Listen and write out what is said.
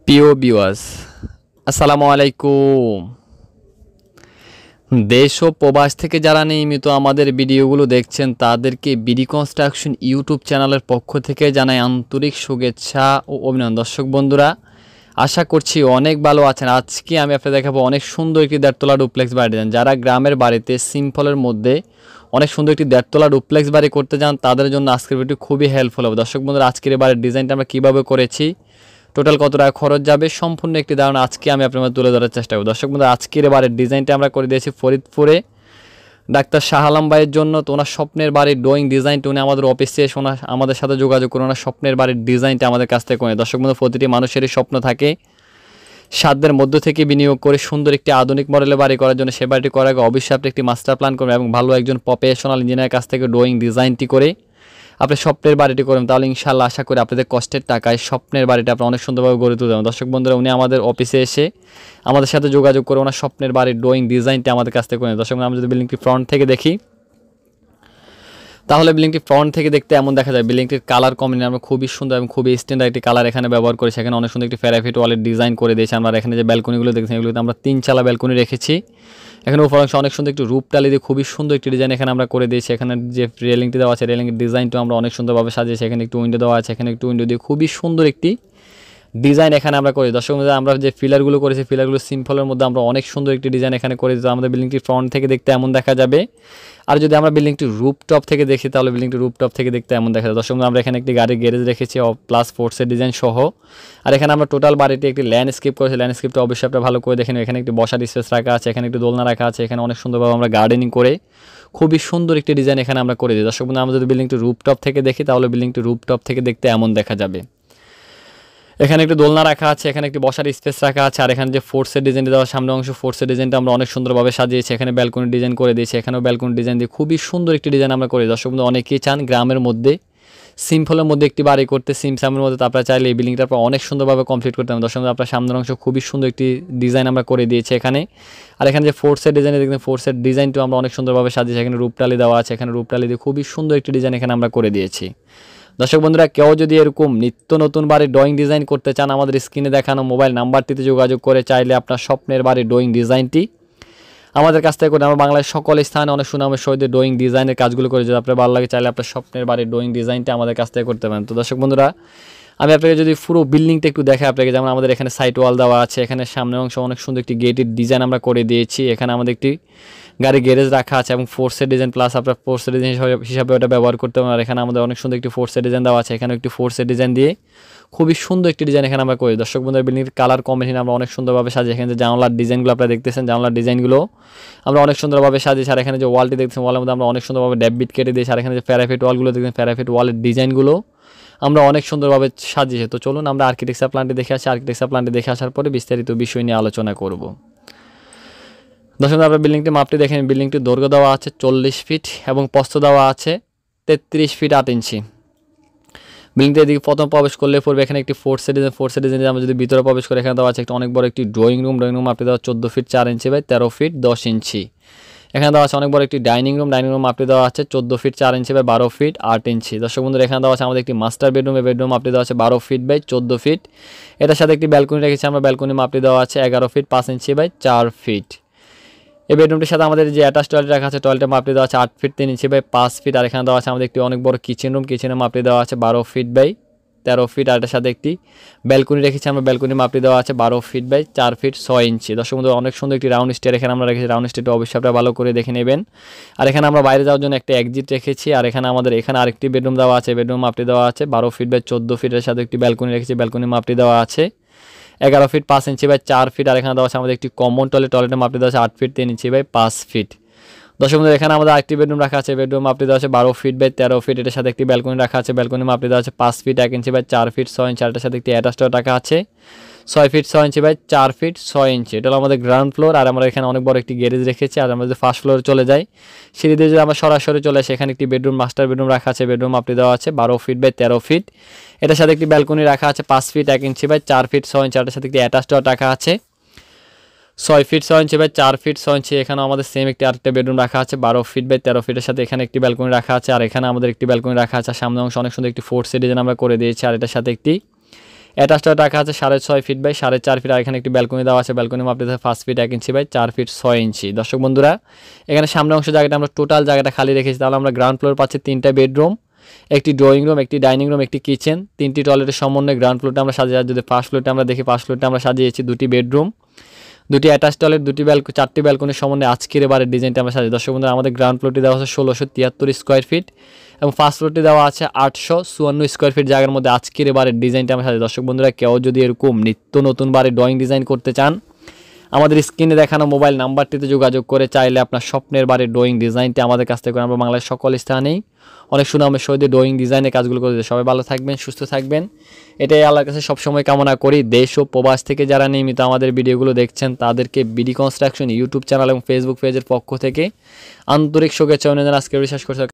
প্রিয় ভিউয়ার্স, আসসালামু আলাইকুম। দেশ ও প্রবাস থেকে যারা নিয়মিত আমাদের ভিডিওগুলো দেখছেন তাদেরকে বিডি কনস্ট্রাকশন ইউটিউব চ্যানেলের পক্ষ থেকে জানাই আন্তরিক শুভেচ্ছা ও অভিনন্দন। দর্শক বন্ধুরা, আশা করছি অনেক ভালো আছেন। আজকে আমি আপনাদের দেখাবো অনেক সুন্দর একটি দেড়তলা ডুপ্লেক্স বাড়ি দেন। যারা গ্রামের বাড়িতে সিম্পলের মধ্যে অনেক সুন্দর একটি দেড়তলা ডুপ্লেক্স বাড়ি করতে চান তাদের জন্য আজকের ভিডিও খুবই হেল্পফুল হবে। দর্শক বন্ধুরা, আজকের এই বাড়ির ডিজাইনটা আমরা কীভাবে করেছি, টোটাল কত টাকা খরচ যাবে, সম্পূর্ণ একটি ধারণা আজকে আমি আপনাদের তুলে ধরার চেষ্টা করব। দর্শক বন্ধু, আজকের বাড়ির ডিজাইনটা আমরা করে দিয়েছি ফরিদপুরে ডাক্তার শাহ আলম ভাইয়ের জন্য। তো ওনার স্বপ্নের বাড়ির ড্রয়িং ডিজাইনটা উনি আমাদের অফিসে এসে আমাদের সাথে যোগাযোগ করে ওনার স্বপ্নের বাড়ির ডিজাইনটা আমাদের কাছ থেকে করে। দর্শক বন্ধু, প্রতিটি মানুষেরই স্বপ্ন থাকে সাধ্যের মধ্য থেকে বিনিয়োগ করে সুন্দর একটি আধুনিক মডেলের বাড়ি করার জন্য। সে বাড়িটি করার আগে অবশ্যই আপনি একটি মাস্টার প্ল্যান করবেন এবং ভালো একজন প্রফেশনাল ইঞ্জিনিয়ারের কাছ থেকে ড্রয়িং ডিজাইনটি করে আপনি স্বপ্নের বাড়িটি করবেন। তাহলে ইনশাআল্লাহ আশা করি আপনাদের কষ্টের টাকায় স্বপ্নের বাড়িটা আপনি অনেক সুন্দরভাবে গড়ে তুলতে পারবেন। দর্শক বন্ধুরা, উনি আমাদের অফিসে এসে আমাদের সাথে যোগাযোগ করে ওনার স্বপ্নের বাড়ির ড্রয়িং ডিজাইনটি আমাদের কাছ থেকে করে। দর্শক বন্ধু, আমরা যদি বিল্ডিংটি ফ্রন্ট থেকে দেখি তাহলে বিল্ডিংটি ফ্রন্ট থেকে দেখতে এমন দেখা যায়। বিল্ডিংটির কালার কম্বিনেশন আমরা খুবই সুন্দর এবং খুবই স্ট্যান্ডার্ড একটি কালার এখানে ব্যবহার করেছি। এখানে অনেক সুন্দর একটি প্যারাফিট ওয়ালের ডিজাইন করে দিয়েছি আমরা। এখানে যে ব্যালকনিগুলো দেখছেন এগুলোতে আমরা 3 চালা ব্যালকনি রেখেছি। এখানে উপর অংশে অনেক সুন্দর একটি রূপ টালি দিয়ে খুবই সুন্দর একটি ডিজাইন এখানে আমরা করে দিয়েছি। এখানে যে রেলিংটি দেওয়া আছে রেলিংয়ের ডিজাইনটা আমরা অনেক সুন্দরভাবে সাজিয়েছি। এখানে একটু উইন্ডো দেওয়া আছে, এখানে একটু উইন্ডো দিয়ে খুবই সুন্দর একটি ডিজাইন এখানে আমরা করি। দর্শক বন্ধুরা, আমরা যে পিলারগুলো করেছি পিলারগুলো সিম্পলের মধ্যে আমরা অনেক সুন্দর একটি ডিজাইন এখানে করে দিই। আমাদের বিল্ডিংটি ফ্রন্ট থেকে দেখতে এমন দেখা যাবে। আর যদি আমরা বিল্ডিংটি রুপটপ থেকে দেখি তাহলে বিল্ডিংটি রুপটপ থেকে দেখতে এমন দেখা যায়। দর্শক বন্ধুরা, আমরা এখানে একটি গাড়ির গ্যারেজ রেখেছি প্লাস ফোর্সের ডিজাইন সহ। আর এখানে আমরা টোটাল বাড়িটি একটি ল্যান্ডস্কেপ করেছি। ল্যান্ডস্কেপটা অবশ্যই আপনারা ভালো করে দেখেন। এখানে একটি বসার স্পেস রাখা আছে, এখানে একটি দোলনা রাখা আছে, এখানে অনেক সুন্দরভাবে আমরা গার্ডেনিং করে খুবই সুন্দর একটি ডিজাইন এখানে আমরা করে দিই। দর্শক বন্ধুরা, আমরা যদি বিল্ডিংটি রুপটপ থেকে দেখি তাহলে বিল্ডিংটি রুপটপ থেকে দেখতে এমন দেখা যাবে। এখানে একটি দোলনা রাখা আছে, এখানে একটি বসার স্পেস রাখা আছে। আর এখানে যে ফোর্সের ডিজাইনটা দেওয়া সামনে অংশ ফোর্সের ডিজাইনটা আমরা অনেক সুন্দরভাবে সাজিয়েছি। এখানে ব্যালকনির ডিজাইন করে দিয়েছি, এখানেও ব্যালকনির ডিজাইন দিয়ে খুবই সুন্দর একটি ডিজাইন আমরা করি। দর্শক বন্ধু, অনেকেই চান গ্রামের মধ্যে সিম্পলের মধ্যে একটি বাড়ি করতে, সিমসামের মধ্যে, আপনারা চাইলে এই বিল্ডিংটা আপনারা অনেক সুন্দরভাবে কমপ্লিট করতে পারেন। দর্শক বন্ধু, আপনার সামনের অংশ খুবই সুন্দর একটি ডিজাইন আমরা করে দিয়েছি এখানে। আর এখানে যে ফোর্সের ডিজাইনে দেখবেন ফোর্সের ডিজাইনটাও আমরা অনেক সুন্দরভাবে সাজিয়েছি। এখানে রূপটালি দেওয়া আছে, এখানে রূপটালি দিয়ে খুবই সুন্দর একটি ডিজাইন এখানে আমরা করে দিয়েছি। দর্শক বন্ধুরা, কেউ যদি এরকম নিত্য নতুন বাড়ির ড্রয়িং ডিজাইন করতে চান আমাদের স্ক্রিনে দেখানো মোবাইল নাম্বারটিতে যোগাযোগ করে চাইলে আপনার স্বপ্নের বাড়ির ড্রয়িং ডিজাইনটি আমাদের কাছ থেকে করে। আমরা বাংলাদেশের সকল স্থানে অনেক সুনামের সহিত ড্রয়িং ডিজাইনের কাজগুলো করে। যদি আপনার ভালো লাগে চাইলে আপনার স্বপ্নের বাড়ির ড্রয়িং ডিজাইনটা আমাদের কাছ থেকে করতে পারেন। তো দর্শক বন্ধুরা, আমি আপনাকে যদি পুরো বিল্ডিংটা একটু দেখাই আপনাকে, যেমন আমাদের এখানে সাইড ওয়াল দেওয়া আছে, এখানে সামনের অংশ অনেক সুন্দর একটি গেটের ডিজাইন আমরা করে দিয়েছি। এখানে আমাদের একটি গাড়ি গ্যারেজ রাখা আছে এবং ফোর্সের ডিজাইন প্লাস আপনার ফোর্সের ডিজাইন হিসাবে ওটা ব্যবহার করতে পারেন। আর এখানে আমাদের অনেক সুন্দর একটি ফোর্সের ডিজাইন দেওয়া আছে, এখানে একটি ফোর্সের ডিজাইন দিয়ে খুবই সুন্দর একটি ডিজাইন এখানে আমরা করি। দর্শক বন্ধুরা, বিল্ডিংয়ের কালার কম্বিনেশন আমরা অনেক সুন্দরভাবে সাজিয়ে। এখানে যে জানলার ডিজাইনগুলো আপনারা দেখতেছেন জানলার ডিজাইনগুলো আমরা অনেক সুন্দরভাবে সাজিয়েছি। আর এখানে যে ওয়ালটি দেখতেছেন ওয়ালের মধ্যে আমরা অনেক সুন্দরভাবে ড্যাববিট কেটে দিয়েছি। আর এখানে যে প্যারাফিট ওয়ালগুলো দেখতেছেন প্যারাফিট ওয়ালের ডিজাইনগুলো আমরা অনেক সুন্দরভাবে সাজিয়েছি। তো চলুন আমরা আর্কিটেকচার প্ল্যানটি দেখে আসি। আর্কিটেকচার প্ল্যানটি দেখে আসার পরে বিস্তারিত বিষয় নিয়ে আলোচনা করব। দর্শক, আপনার বিল্ডিংটির মাপটি দেখেন। বিল্ডিংটির দৈর্ঘ্য দেওয়া আছে 40 ফিট এবং প্রস্থ দেওয়া আছে 33 ফিট 8 ইঞ্চি। বিল্ডিংটির দিকে প্রথম প্রবেশ করলে পড়বে এখানে একটি ফোর্সের ডিজাইন আমরা যদি ভিতরে প্রবেশ করে এখানে দেওয়া আছে একটা অনেক বড় একটি ড্রয়িং রুম মাপটি দেওয়া 14 feet 4 inch by 13 feet 10 inch. এখানে দেওয়া আছে অনেক বড় একটি ডাইনিং রুম মাপটি দেওয়া আছে 14 feet 4 inch by 12 feet 8 inch. দর্শক বন্ধুরা, এখানে দেওয়া আছে আমাদের একটি মাস্টার বেডরুম মাপটি দেওয়া আছে 12 ফিট বাই 14 ফিট। এটার সাথে একটি ব্যালকনি রেখেছি আমরা, ব্যালকনি মাপটি দেওয়া আছে 11 ফিট 5 ইঞ্চি বাই 4 ফিট। এই বেডরুমটির সাথে আমাদের যে অ্যাটাচ টয়লেট রাখা আছে টয়লেটের মাপটি দেওয়া আছে 8 ফিট 3 ইঞ্চি বাই 5 ফিট। আর এখানে দেওয়া আছে আমাদের একটি অনেক বড় কিচেনের মাপটি দেওয়া আছে 12 ফিট বাই 13 ফিট। আর এটার সাথে একটি ব্যালকনি রেখেছি আমরা, ব্যালকনি মাপটি দেওয়া আছে 12 ফিট বাই 4 ফিট 6 ইঞ্চি। দর্শক বন্ধু, অনেক সুন্দর একটি রাউন্ড স্টেয়ার এখানে আমরা রেখেছি। রাউন্ড স্টেয়ারটা অবশ্যই আপনারা ভালো করে দেখে নেবেন। আর এখানে আমরা বাইরে যাওয়ার জন্য একটা এক্সিট রেখেছি। আর এখানে আমাদের এখানে আরেকটি বেডরুম দেওয়া আছে, বেডরুম মাপটি দেওয়া আছে 12 ফিট বাই 14 ফিটের সাথে একটি ব্যালকনি রেখেছি, ব্যালকনি মাপটি দেওয়া আছে 11 ফিট 5 ইঞ্চি বাই 4 ফিট। আর এখানে দেওয়া আছে আমাদের একটি কমন টয়লেটের মাপটি দেওয়া আছে 8 ফিট 3 ইঞ্চি বাই 5 ফিট। দর্শক বন্ধু, এখানে আমাদের আরেকটি বেডরুম রাখা আছে, বেডরুম মাপটি দেওয়া আছে 12 ফিট বাই 13 ফিট। এটার সাথে একটি ব্যালকনি রাখা আছে, ব্যালকনি মাপটি দেওয়া আছে 5 feet 1 inch by 4 feet 6 inch. এটার সাথে একটি অ্যাটাচ টয়লেট রাখা আছে 6 feet 6 inch by 4 feet 6 inch. এটা হলো আমাদের গ্রাউন্ড ফ্লোর। আর আমরা এখানে অনেক বড় একটি গ্যারেজ রেখেছি। আর আমরা যদি ফার্স্ট ফ্লোরে চলে যাই সিঁড়ি দিয়ে যদি আমরা সরাসরি চলে আসি এখানে একটি মাস্টার বেডরুম রাখা আছে, বেডরুম মাপটি দেওয়া আছে 12 ফিট বাই 13 ফিট। এটার সাথে একটি ব্যালকনি রাখা আছে 5 feet 1 inch by 4 feet 6 inch. এটার সাথে একটি অ্যাটাচ টয়লেট রাখা আছে 6 feet 6 inch by 4 feet 6 inch. এখানেও আমাদের সেম একটি আরেকটা বেডরুম রাখা আছে 12 ফিট বাই 13 ফিটের সাথে এখানে একটি ব্যালকনি রাখা আছে। আর এখানে আমাদের একটি ব্যালকনি রাখা আছে, সামনে অংশ অনেক সুন্দর একটি ফোর্সের ডিজাইন আমরা করে দিয়েছি। আর এটার সাথে একটি অ্যাটাচ টয়লেট রাখা আছে 6.5 ফিট বাই 4.5 ফিট। আর এখানে একটি ব্যালকনি দেওয়া আছে, ব্যালকনি মাপটি 5 feet 1 inch by 4 feet 6 inch. দর্শক বন্ধুরা এখানে সামনে অংশ জায়গাটা আমরা টোটাল জায়গাটা খালি রেখেছি। তাহলে আমরা গ্রাউন্ড ফ্লোর পাচ্ছি 3টা বেডরুম, একটি ড্রয়িং রুম, একটি ডাইনিং রুম, একটি কিচেন, 3টি টয়লেটের সমন্বয়ে গ্রাউন্ড ফ্লোরটা আমরা সাজিয়ে। যদি ফার্স্ট ফ্লোরটা আমরা দেখি, ফার্স্ট ফ্লোরটা আমরা সাজিয়েছি 2টি বেডরুম, 2টি অ্যাটাচ টয়লেট, 4টি ব্যালকনির সমন্বয়ে আজকের এবারের ডিজাইনটা আমরা সাজিয়ে। দর্শক বন্ধুরা আমাদের গ্রাউন্ড ফ্লোরটি দেওয়া আছে 1673 স্কোয়ার ফিট এবং ফার্স্ট ফ্লোরটি দেওয়া আছে 854 স্কোয়ার ফিট জায়গার মধ্যে আজকের এবারের ডিজাইনটা আমরা সাজিয়ে। দর্শক বন্ধুরা কেউ যদি এরকম নিত্য নতুন বারে ড্রয়িং ডিজাইন করতে চান, আমাদের স্ক্রিনে দেখানো মোবাইল নাম্বারটিতে যোগাযোগ করে চাইলে আপনার স্বপ্নের বারে ড্রয়িং ডিজাইনটি আমাদের কাছ থেকে আমরা বাংলাদেশের সকল স্থানেই অনেক সুনামের সহিত ড্রয়িং ডিজাইনের কাজগুলো করে দিই। সবাই ভালো থাকবেন, সুস্থ থাকবেন, এটাই আল্লাহর কাছে সবসময় কামনা করি। দেশ ও প্রবাস থেকে যারা নিয়মিত আমাদের ভিডিওগুলো দেখছেন তাদেরকে বিডি কনস্ট্রাকশন ইউটিউব চ্যানেল এবং ফেসবুক পেজের পক্ষ থেকে আন্তরিক শুভেচ্ছা অভিনন্দন। আজকে বিশ্বাস করছি